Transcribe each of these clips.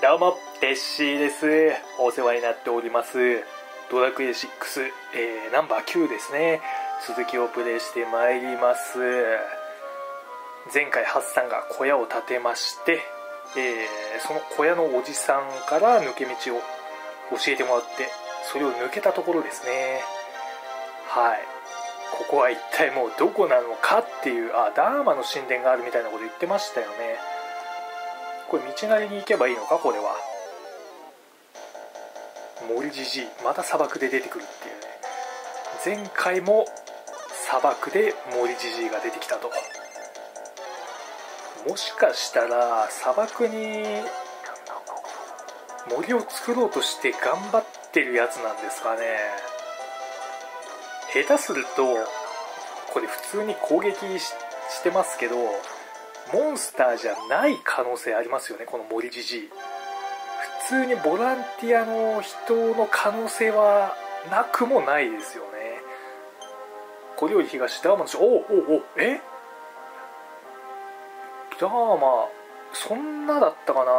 どうもテッシーです。お世話になっておりますドラクエ6、ナンバー9ですね。続きをプレイしてまいります。前回ハッサンが小屋を建てまして、その小屋のおじさんから抜け道を教えてもらって、それを抜けたところですね。はい、ここは一体もうどこなのかっていう、ダーマの神殿があるみたいなこと言ってましたよね。これ道なりに行けばいいのか。これは森じじい、また砂漠で出てくるっていうね。前回も砂漠で森じじいが出てきたと。もしかしたら砂漠に森を作ろうとして頑張ってるやつなんですかね。下手するとこれ普通に攻撃してますけど、モンスターじゃない可能性ありますよね、この森じじい。普通にボランティアの人の可能性はなくもないですよね。これより東ダーマのダーマそんなだったかな。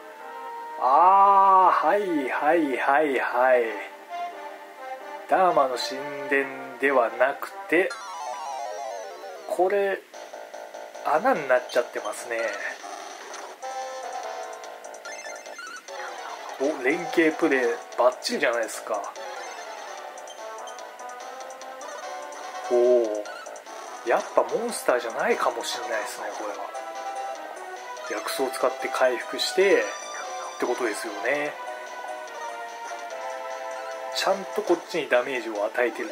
はいダーマの神殿ではなくて、これ穴になっちゃってますね。連携プレーバッチリじゃないですか。やっぱモンスターじゃないかもしれないですね。これは薬草を使って回復してってことですよね。ちゃんとこっちにダメージを与えてると。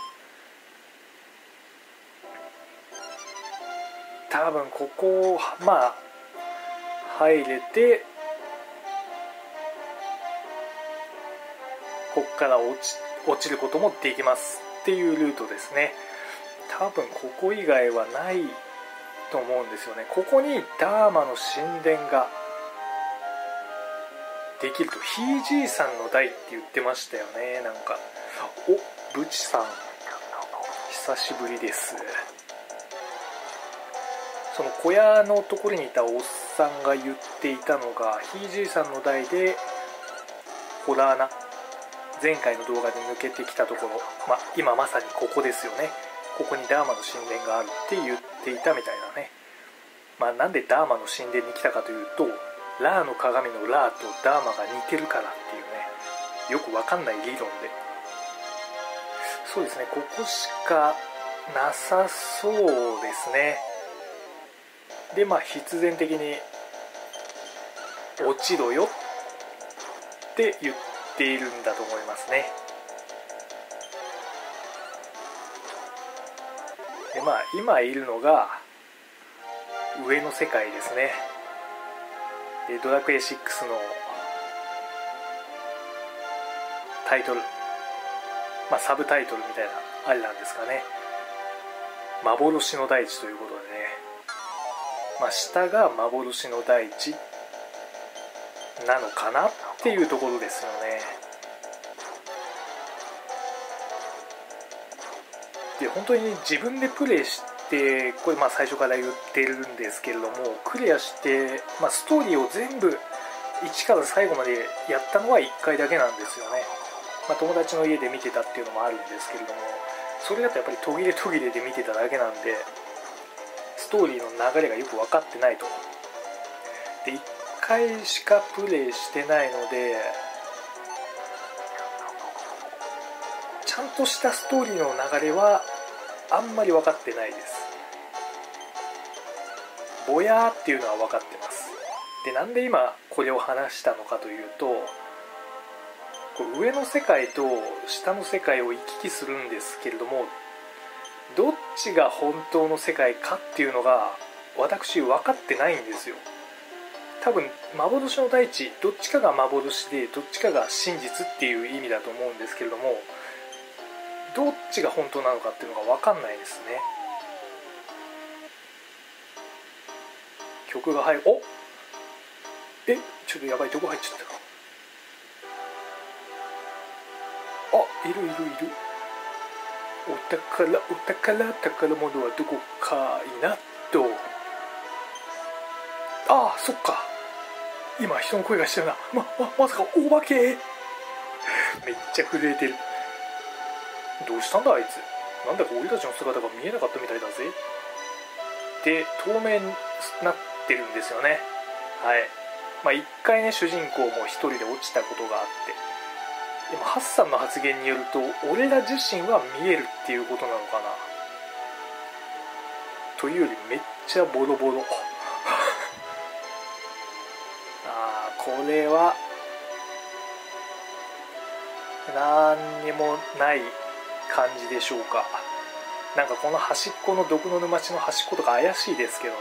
多分ここ入れて、こっから落ちることもできますっていうルートですね。多分ここ以外はないと思うんですよね。ここにダーマの神殿ができるとひいじいさんの代って言ってましたよね。なんかブチさん久しぶりです。その小屋のところにいたおっさんが言っていたのが、ひいじいさんの代でホラー穴、前回の動画で抜けてきたところ、今まさにここですよね。ここにダーマの神殿があるって言っていたみたいなね。なんでダーマの神殿に来たかというと、ラーの鏡のラーとダーマが似てるからっていうね、よくわかんない理論で。そうですね、ここしかなさそうですね。で必然的に落ちろよって言っているんだと思いますね。で今いるのが上の世界ですね。でドラクエ6のタイトル、サブタイトルみたいなあれなんですかね。幻の大地ということでね、下が幻の大地なのかなっていうところですよね。で本当に自分でプレイして、これ最初から言ってるんですけれども、クリアして、ストーリーを全部1から最後までやったのは1回だけなんですよね。友達の家で見てたっていうのもあるんですけれども、それだとやっぱり途切れ途切れで見てただけなんで、ストーリーの流れがよく分かってないと。で1回しかプレイしてないので、ちゃんとしたストーリーの流れはあんまり分かってないです。ぼやーっていうのは分かってます。でなんで今これを話したのかというと、これ上の世界と下の世界を行き来するんですけれども、どっちが本当の世界かっていうのが私分かってないんですよ。多分幻の大地、どっちかが幻でどっちかが真実っていう意味だと思うんですけれども、どっちが本当なのかっていうのが分かんないですね。曲が入る。ちょっとやばいとこ入っちゃった。いる。宝物はどこかいなと。そっか、 今人の声がしてるな。まさかお化け。めっちゃ震えてる。どうしたんだあいつ。なんだか俺たちの姿が見えなかったみたいだぜ。で透明になってるんですよね。はい。一回ね主人公も一人で落ちたことがあって、でもハッサンの発言によると俺ら自身は見えるっていうことなのかなというよりめっちゃボロボロこれは何にもない感じでしょうか。なんかこの端っこの毒の沼地の端っことか怪しいですけどね。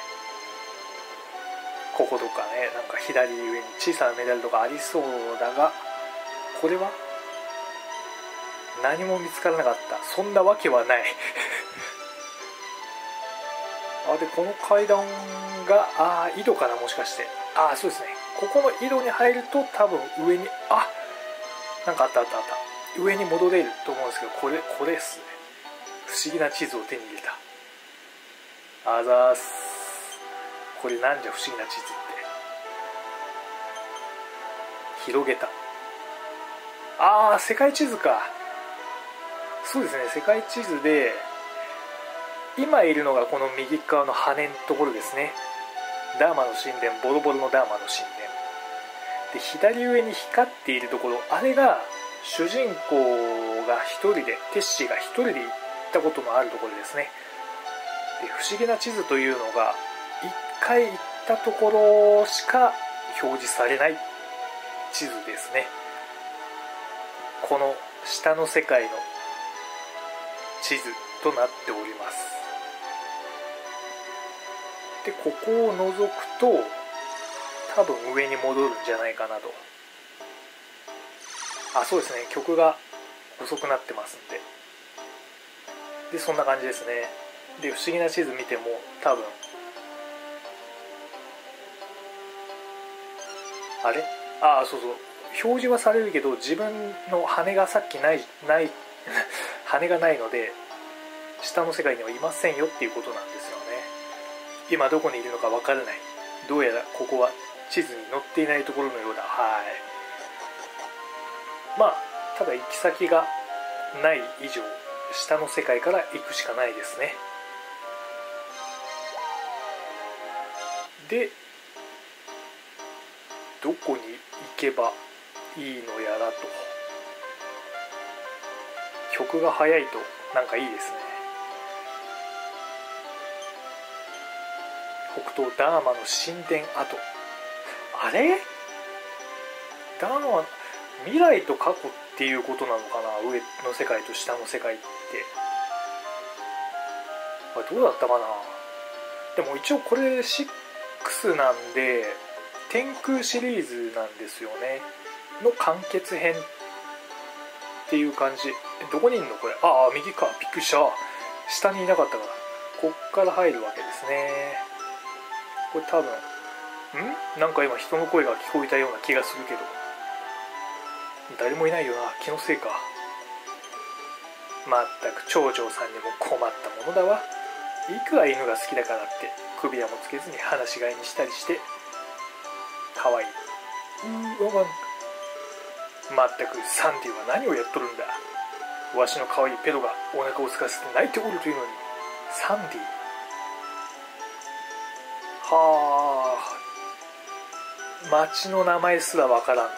こことかね、なんか左上に小さなメダルとかありそうだが、これは何も見つからなかった。そんなわけはないでこの階段が井戸かな、もしかして。そうですね。ここの井戸に入ると多分上になんかあった上に戻れると思うんですけど、これですね。不思議な地図を手に入れた。あざーす。これなんじゃ不思議な地図って。広げた。世界地図か。そうですね、世界地図で今いるのがこの右側の羽のところですね。ダーマの神殿、ボロボロのダーマの神殿で、左上に光っているところ、あれが主人公が一人で、テッシーが一人で行ったことのあるところですね。で不思議な地図というのが一回行ったところしか表示されない地図ですね。この下の世界の地図となっております。でここを覗くと多分上に戻るんじゃないかなと。そうですね、曲が遅くなってますんでそんな感じですね。で不思議な地図見ても多分そう表示はされるけど自分の羽がさっきない羽がないので下の世界にはいませんよっていうことなんですよね。今どこにいるのかわからない。どうやらここは地図に載っていないところのようだ。ただ行き先がない以上下の世界から行くしかないですね。でどこに行けばいいのやらと。曲が速いとなんかいいですね。北東ダーマの神殿跡。あれダーマ未来と過去っていうことなのかな。上の世界と下の世界ってどうだったかな。でも一応これ6なんで天空シリーズなんですよね。の完結編っていう感じ。どこにいんのこれ。右か。びっくりした。下にいなかったから。こっから入るわけですね。これ多分なんか今人の声が聞こえたような気がするけど誰もいないよな。気のせいか。まったく長城さんにも困ったものだわ。いくら犬が好きだからって首輪もつけずに放し飼いにしたりしてかわいい。まったくサンディは何をやっとるんだ。わしの可愛いペロがお腹を空かせて泣いておるというのに。サンディ町の名前すらわからんと。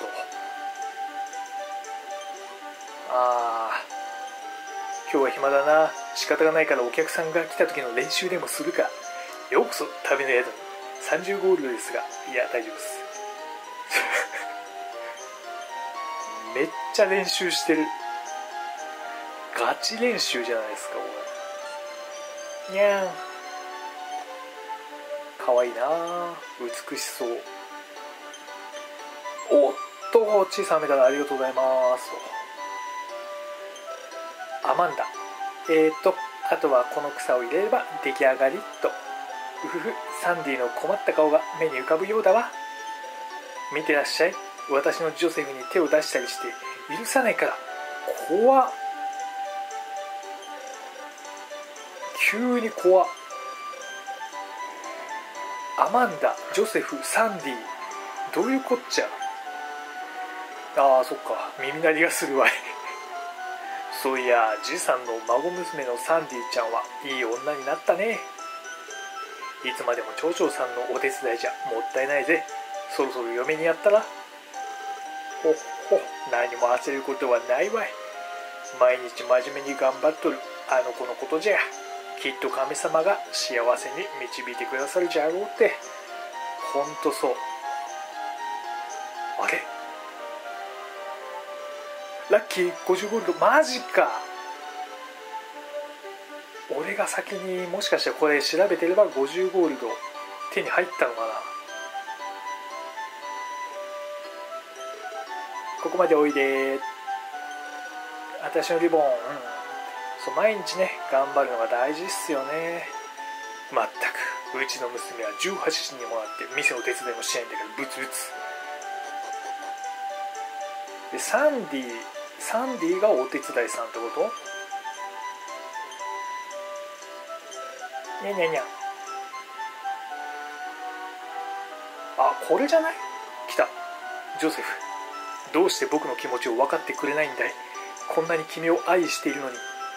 今日は暇だな。仕方がないからお客さんが来た時の練習でもするか。ようこそ旅の宿に。30ゴールドですが。いや大丈夫ですめっちゃ練習してる。ガチ練習じゃないですかこれ。にゃーん。かわいいな。美しそう。おっと小さなメダルありがとうございますアマンダ。あとはこの草を入れれば出来上がりと。サンディの困った顔が目に浮かぶようだわ。見てらっしゃい。私のジョセフに手を出したりして許さないから。怖っ。急に怖っ。アマンダ、ジョセフ、サンディどういうこっちゃ。ああそっか、耳鳴りがするわい。そういやじいさんの孫娘のサンディちゃんはいい女になったね。いつまでも町長さんのお手伝いじゃもったいないぜ。そろそろ嫁にやったら。ほっほ、何も焦ることはないわい。毎日真面目に頑張っとるあの子のことじゃ。きっと神様が幸せに導いてくださるじゃろうって。ほんとそう。あれ、ラッキー50ゴールド、マジか。俺が先にもしかしてこれ調べてれば50ゴールド手に入ったのかな。ここまでおいで。私のリボン、そう毎日ね頑張るのが大事っすよね。まったくうちの娘は18時にもらって店の手伝いもしないんだけどブツブツで、サンディがお手伝いさんってこと？にゃにゃにゃ。あ、これじゃない？来た。ジョセフ、どうして僕の気持ちを分かってくれないんだい。こんなに君を愛しているのに。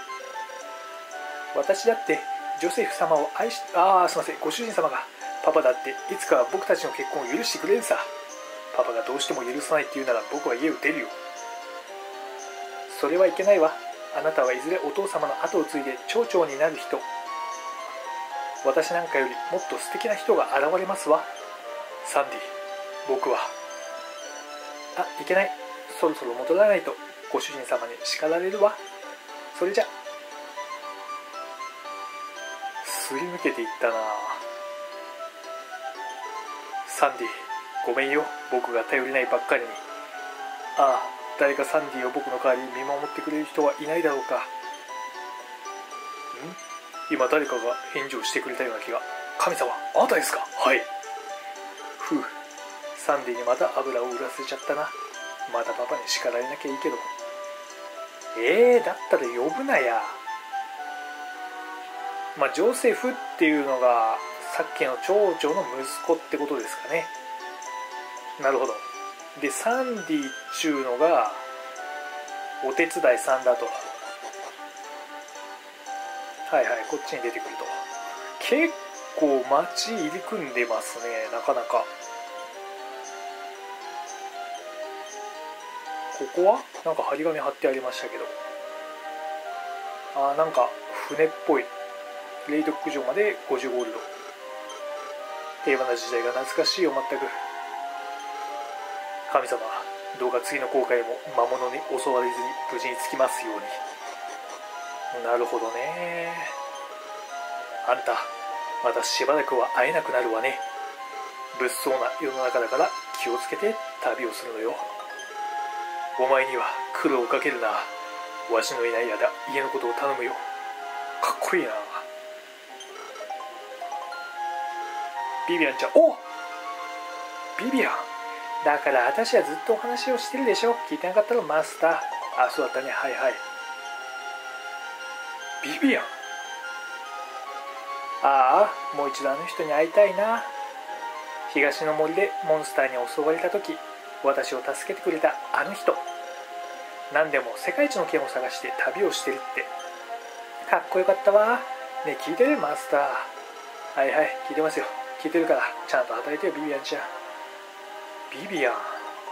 私だってジョセフ様を愛し、すいません、ご主人様が。パパだっていつかは僕たちの結婚を許してくれるさ。パパがどうしても許さないって言うなら僕は家を出るよ。それはいけないわ。あなたはいずれお父様の後を継いで町長になる人。私なんかよりもっと素敵な人が現れますわ。サンディ、僕は。いけない。そろそろ戻らないとご主人様に叱られるわ。それじゃ。すり抜けていったな。サンディ、ごめんよ、僕が頼りないばっかりに。誰かサンディを僕の代わりに見守ってくれる人はいないだろうか。今誰かが返事をしてくれたような気が。神様、あなたですか？はい。ふう、サンディにまた油を売らせちゃったな。またパパに叱られなきゃいいけど。だったら呼ぶなや。ジョセフっていうのがさっきの町長の息子ってことですかね。なるほど。でサンディっちゅうのがお手伝いさんだと。はいはい、こっちに出てくると。結構街入り組んでますね、なかなか。ここはなんか張り紙貼ってありましたけど、なんか船っぽい。レイドック城まで50ゴールド。平和な時代が懐かしいよ。全く。神様、どうか次の航海も魔物に襲われずに無事に着きますように。なるほどね。あんたまたしばらくは会えなくなるわね。物騒な世の中だから気をつけて旅をするのよ。お前には苦労をかけるな。わしのいない間家のことを頼むよ。かっこいいな。ビビアンちゃん。お、ビビアンだから私はずっとお話をしてるでしょ。聞いてなかったらマスター。そうだったね。はいはい。ビビアン。もう一度あの人に会いたいな。東の森でモンスターに襲われた時私を助けてくれたあの人。何でも世界一の剣を探して旅をしてるってかっこよかったわ。ねえ聞いてるマスター。はいはい、聞いてますよ。聞いてるからちゃんと働いてよビビアンちゃん。ビビアン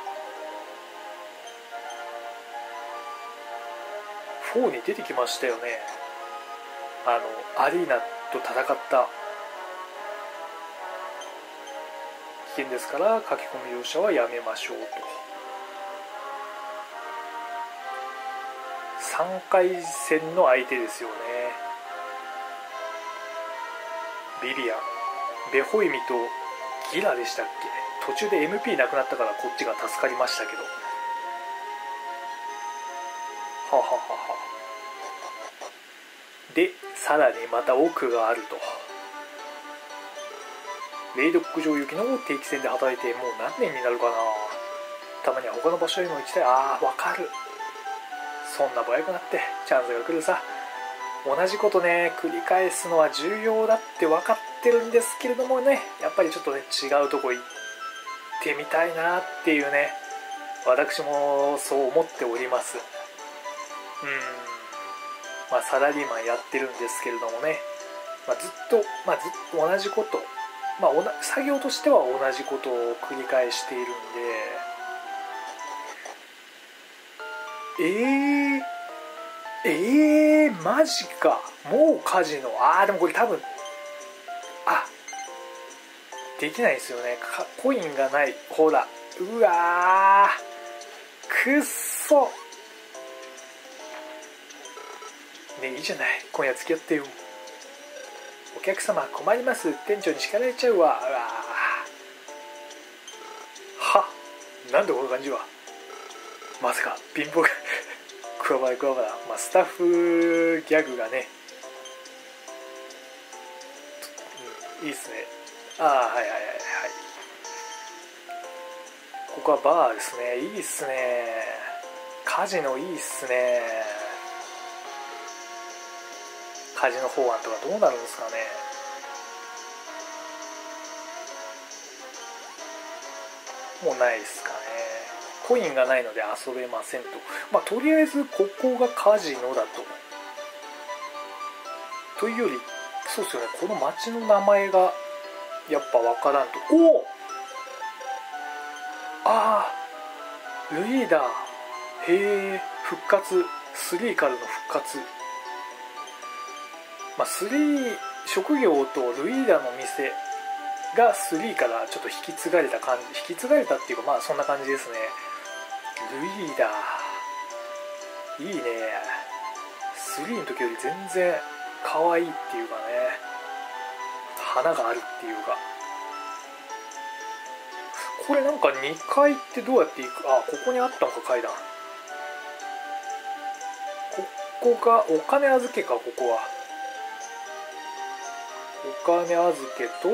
4に出てきましたよね。アリーナと戦った。危険ですから書き込み容赦はやめましょうと。3回戦の相手ですよね。ビビアン、ベホイミとギラでしたっけ。途中で MP なくなったからこっちが助かりましたけど。でさらにまた奥があると。レイドック城行きの定期船で働いてもう何年になるかな。たまには他の場所へも行きたい。わかる。そんなぼやくなってチャンスが来るさ。同じことね繰り返すのは重要だって分かってるんですけれどもね、やっぱりちょっとね違うとこ行ってみたいなっていうね、私もそう思っております。サラリーマンやってるんですけれどもね、ずっと同じこと、作業としては同じことを繰り返しているんで、マジか、もうカジノ、でもこれ多分できないですよね。コインがない。ほら、うわー、くっそね。いいじゃない、今夜付き合ってよ。お客様困ります、店長に叱られちゃうわ。なんでこの感じは。まさか貧乏がクワバラ、スタッフギャグがね、いいっすね。ここはバーですね。いいっすね。カジノいいっすね。カジノ法案とかどうなるんですかね。もうないですかね。コインがないので遊べませんと。とりあえずここがカジノだというより、そうですよね、この町の名前がやっぱわからんと。ルイーダー、へえ、復活、3からの復活。3、職業とルイーダーの店が3からちょっと引き継がれた感じ、引き継がれたっていうか、そんな感じですね。ルイーダーいいね。3の時より全然可愛いっていうかね、花があるっていうか。これなんか2階ってどうやって行く。ここにあったのか、階段。ここがお金預けか。ここはお金預けと、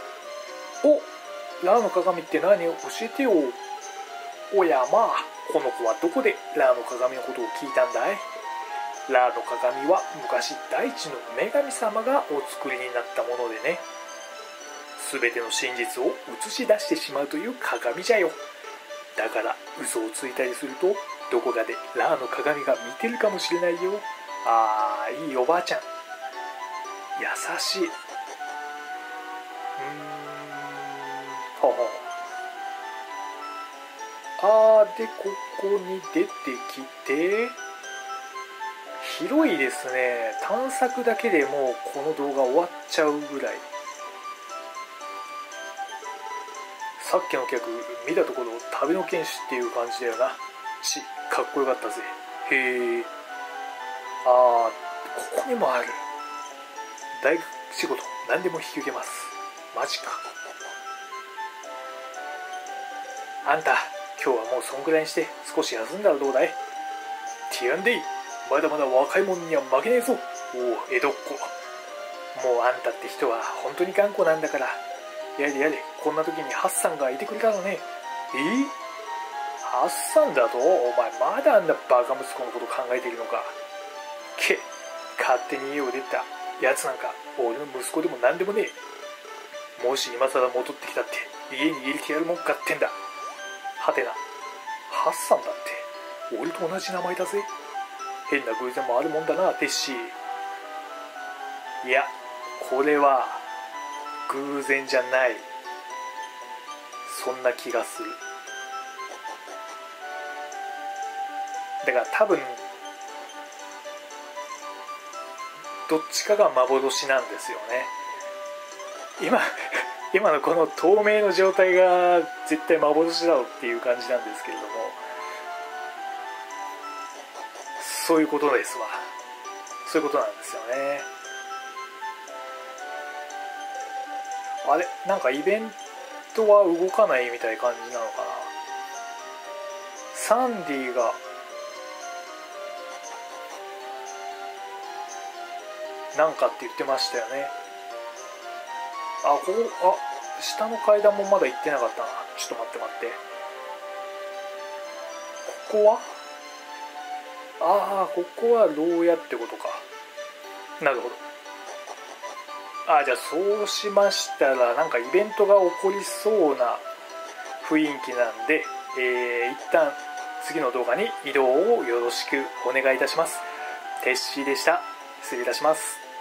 ラーの鏡って何を教えてよ。この子はどこでラーの鏡のことを聞いたんだい。ラーの鏡は昔大地の女神様がお作りになったものでね、全ての真実を映し出してしまうという鏡じゃよ。だから嘘をついたりすると、どこかでラーの鏡が見てるかもしれないよ。いいおばあちゃん、優しい。でここに出てきて、広いですね。探索だけでもうこの動画終わっちゃうぐらい。さっきの客見たところ旅の剣士っていう感じだよな。かっこよかったぜ。へえ。ここにもある。大学仕事何でも引き受けます。マジか。あんた今日はもうそんくらいにして少し休んだらどうだい。ティアンデイ、まだまだ若い者には負けねえぞ。江戸っ子。もうあんたって人は本当に頑固なんだから。やれ、こんな時にハッサンがいてくれたのね。ハッサンだと。お前まだあんなバカ息子のこと考えているのか。勝手に家を出たやつなんか俺の息子でも何でもねえ。もし今更戻ってきたって家に入れてやるもんかってんだ。はてな、ハッサンだって俺と同じ名前だぜ。変な偶然もあるもんだな、テッシー。いや、これは偶然じゃない。そんな気がする。だから多分どっちかが幻なんですよね。今のこの透明の状態が絶対幻だろうっていう感じなんですけれども、そういうことですわ。そういうことなんですよね。あれ、なんかイベントは動かないみたいな感じなのかな。サンディがなんかって言ってましたよね。下の階段もまだ行ってなかったな。ちょっと待って。ここはここは牢屋ってことか。なるほど。じゃあそうしましたら、なんかイベントが起こりそうな雰囲気なんで、一旦次の動画に移動をよろしくお願いいたします。テッシーでした。失礼いたします。